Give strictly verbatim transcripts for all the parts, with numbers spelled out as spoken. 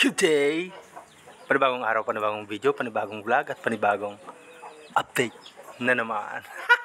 Today, panibagong araw, panibagong video, panibagong vlog at panibagong update na naman.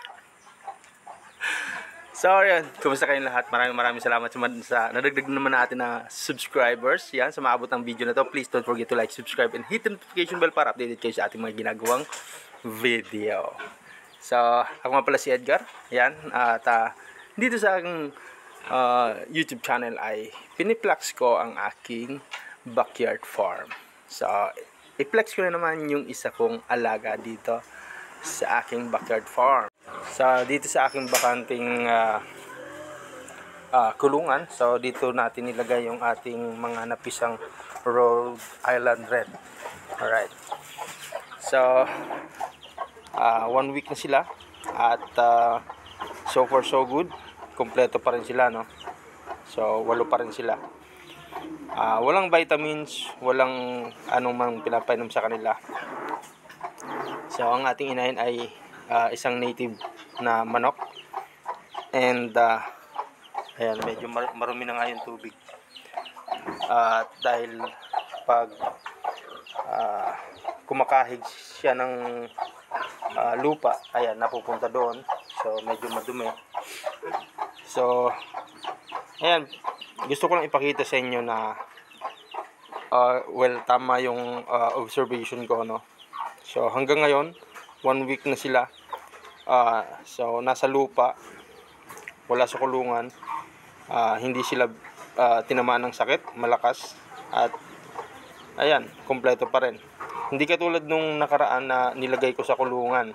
So, yan. Kumusta kayong lahat? Maraming maraming salamat sa, sa nadagdag naman natin na subscribers. Yan, sa maabot ng video na to. Please don't forget to like, subscribe, and hit the notification bell para updated kayo sa ating mga ginagawang video. So, ako nga pala si Edgar. Yan. At uh, dito sa aking uh, YouTube channel ay piniplex ko ang aking backyard farm. So, i-flex ko na naman yung isa kong alaga dito sa aking backyard farm. So, dito sa aking bakanting uh, uh, kulungan. So, dito natin nilagay yung ating mga napisang Rhode Island Red. Alright. So, uh, one week na sila. At uh, so far so good. Kompleto pa rin sila, no? So, walo pa rin sila. Uh, walang vitamins, walang anong mang pinapainom sa kanila. So, ang ating inahin ay uh, isang native na manok. And, uh, ayan, medyo mar marumi na nga yung tubig. Uh, dahil pag uh, kumakahig siya ng uh, lupa, ayan, napupunta doon. So, medyo madumi. So, ayan, gusto ko lang ipakita sa inyo na uh, well, tama yung uh, observation ko, no? So, hanggang ngayon, one week na sila. Uh, so, nasa lupa, wala sa kulungan. Uh, hindi sila uh, tinamaan ng sakit, malakas. At, ayan, kompleto pa rin. Hindi katulad nung nakaraan na nilagay ko sa kulungan.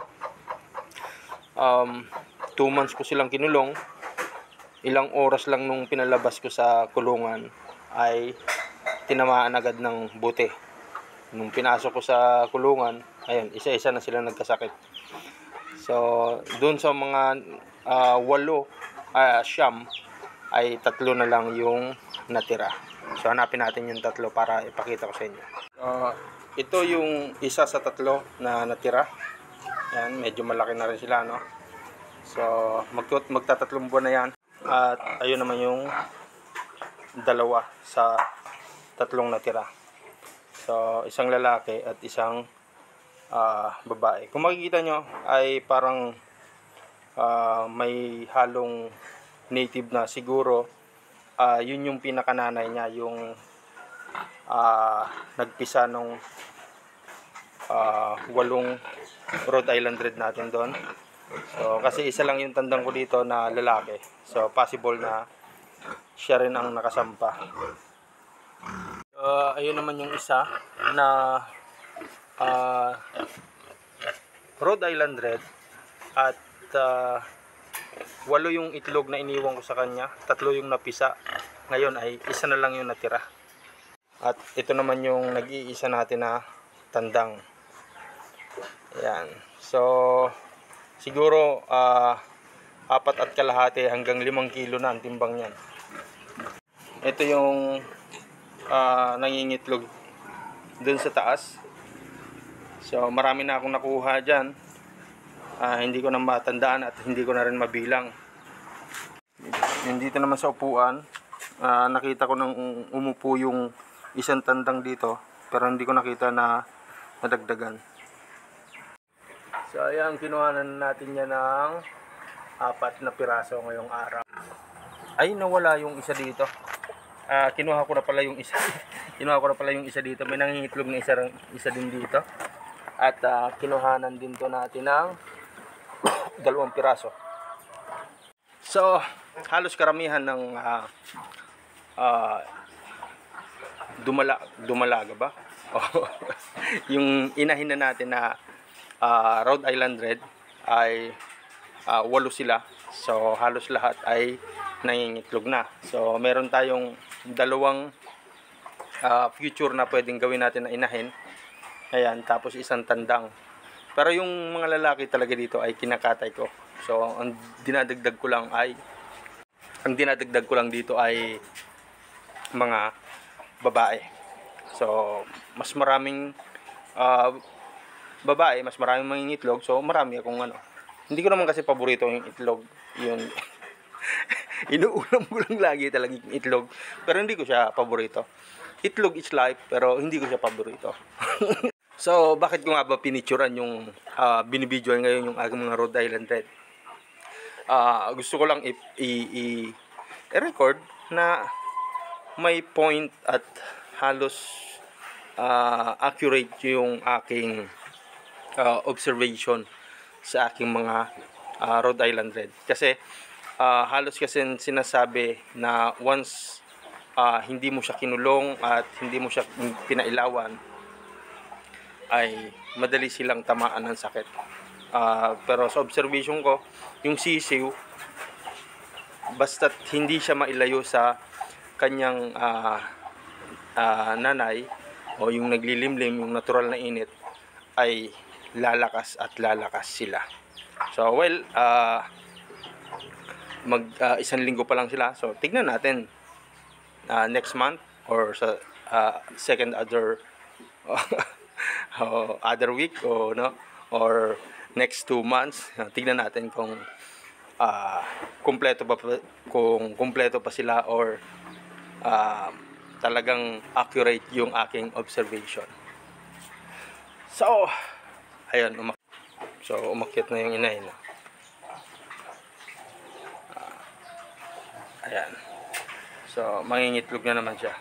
Um, two months ko silang kinulong. Ilang oras lang nung pinalabas ko sa kulungan ay tinamaan agad ng buti. Nung pinasok ko sa kulungan, ayun, isa-isa na sila nagkasakit. So, dun sa mga uh, walo, uh, siyam, ay tatlo na lang yung natira. So, hanapin natin yung tatlo para ipakita ko sa inyo. Uh, ito yung isa sa tatlo na natira. Yan, medyo malaki na rin sila, no? So, magtut magtatatlong buwan na yan. At ayun naman yung dalawa sa tatlong natira. So, isang lalaki at isang uh, babae. Kung makikita nyo ay parang uh, may halong native na siguro. Uh, yun yung pinakananay niya, yung uh, nagpisa nung uh, walong Rhode Island Red natin doon. So, kasi isa lang yung tandang ko dito na lalaki. So, possible na siya rin ang nakasampa. Uh, ayun naman yung isa na uh, Rhode Island Red. At uh, walo yung itlog na iniwan ko sa kanya. Tatlo yung napisa. Ngayon ay isa na lang yung natira. At ito naman yung nag-iisa natin na tandang. Ayan. So, siguro uh, apat at kalahati hanggang limang kilo na ang timbang niyan. Ito yung uh, nangingitlog dun sa taas. So, marami na akong nakuha dyan. Uh, hindi ko na matandaan at hindi ko na rin mabilang. Yung dito naman sa upuan, uh, nakita ko nang umupo yung isang tandang dito. Pero hindi ko nakita na nadagdagan. So, ayan, kinuhanan natin niya ng apat na piraso ngayong araw. Ay, nawala yung isa dito. Uh, kinuha ko na pala yung isa. kinuha ko na pala yung isa dito. May nangingitlog na isa, isa din dito. At uh, kinuhanan din to natin ng dalawang piraso. So, halos karamihan ng uh, uh, dumala, dumalaga ba? Yung inahin na natin na Uh, Rhode Island Red ay uh, walo sila. So, halos lahat ay nangingitlog na. So, meron tayong dalawang uh, future na pwedeng gawin natin na inahin. Ayan, tapos isang tandang. Pero yung mga lalaki talaga dito ay kinakatay ko. So, ang dinadagdag ko lang ay ang dinadagdag ko lang dito ay mga babae. So, mas maraming uh, babae, mas maraming mangingitlog, so marami akong ano. Hindi ko naman kasi paborito yung itlog, yun. Inuulam ko lang lagi talaga yung itlog, pero hindi ko siya paborito. itlog is life, pero hindi ko siya paborito. So, bakit ko nga ba pinicturean yung uh, binibidyoan ngayon yung aking mga Rhode Island Red? Uh, gusto ko lang i-record na may point at halos uh, accurate yung aking uh, observation sa aking mga uh, Rhode Island Red. Kasi uh, halos kasi sinasabi na once uh, hindi mo siya kinulong at hindi mo siya pinailawan, ay madali silang tamaan ng sakit. Uh, pero sa observation ko, yung sisiw, basta't hindi siya mailayo sa kanyang uh, uh, nanay o yung naglilimlim, yung natural na init, ay lalakas at lalakas sila. So well, uh, mag uh, isang linggo pa lang sila. So tignan natin uh, next month or sa uh, second other o other week o no, or next two months, tignan natin kung uh, kumpleto pa kung kumpleto pa sila or uh, talagang accurate yung aking observation. So ayun, umak so umakyat na yung inay, no? Uh, ayan, so mangingitlog na naman siya.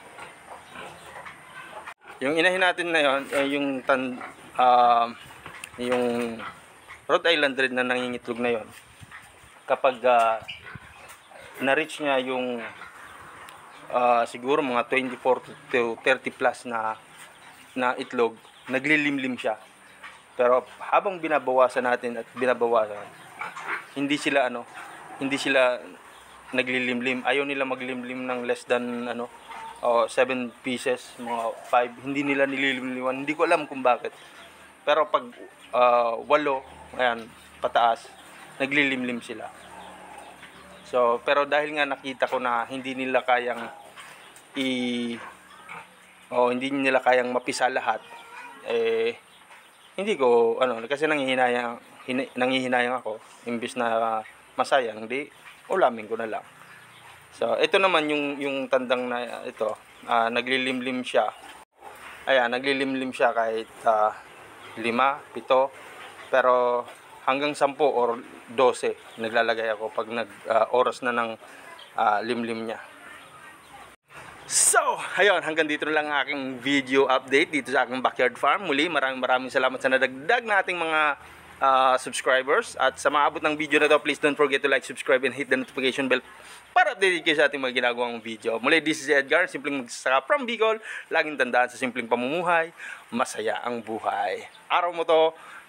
Yung inahin natin na yon ay yung tan uh, yung Rhode Island Red na nangingitlog na yon. Kapag uh, na-reach niya yung uh, siguro mga twenty-four to thirty plus na na itlog, naglilimlim siya. Pero habang binabawasan natin at binabawasan, hindi sila ano, hindi sila naglilimlim. Ayaw nila maglimlim ng less than ano, o seven pieces, mga five, hindi nila nililimliman. Hindi ko alam kung bakit. Pero pag uh, walo, ayan, pataas, naglilimlim sila. So, pero dahil nga nakita ko na hindi nila kayang i o hindi nila kayang mapisa lahat, eh hindi ko ano, kasi nanghihinayang hin, nanghihinayang ako, imbis na masayang, di ulamin ko na lang. So, ito naman yung yung tandang na ito, uh, naglilimlim siya. Ayan, naglilimlim siya kahit uh, lima, pito, pero hanggang sampu or dose naglalagay ako pag nag uh, oras na ng uh, limlim niya. So, ayun, hanggang dito na lang ang aking video update dito sa aking backyard farm. Muli, maraming maraming salamat sa nadagdag na ating mga uh, subscribers. At sa mga abot ng video na to, please don't forget to like, subscribe, and hit the notification bell para update kayo sa ating mga ginagawang video. Muli, this is Edgar, simpleng magsasaka from Bicol. Laging tandaan, sa simpleng pamumuhay, masaya ang buhay. Araw mo to,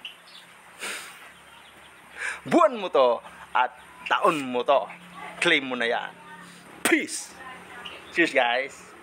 buwan mo to, at taon mo to. Claim mo na yan. Peace! Cheers, guys!